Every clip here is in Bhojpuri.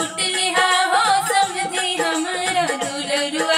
लूट लिहा हो समधी हमरा दुलरुआ।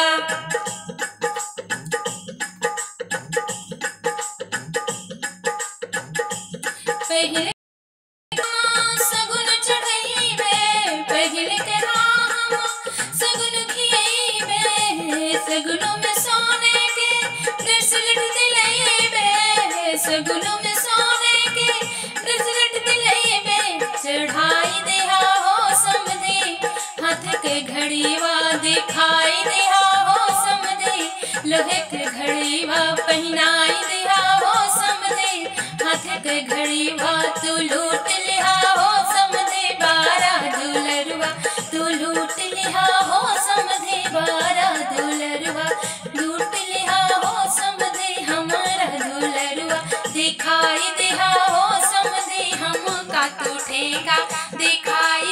पहले सगुन चढ़इबे पहले के हम सगुन खियइबे सगुनों में सोने के ब्रेसलेट दिलइबे सगुनों में सोने के ब्रेसलेट दिलइबे चढ़ाई देहा हो समधी हाथ के घड़ीवा दिखाई देहा हो समधी लोहे के घड़ीवा पहनाई देहा हो समधी हाथ के घड़ीवा तू लूट लिहा हो समधी बारा दुलरुआ तू लूट लिहा हो समधी बारा दुलरुआ लूट लिहा हो समधी हमारा दुलरुआ दिखाई देहा हो समधी हम का तू ठेका दिखाई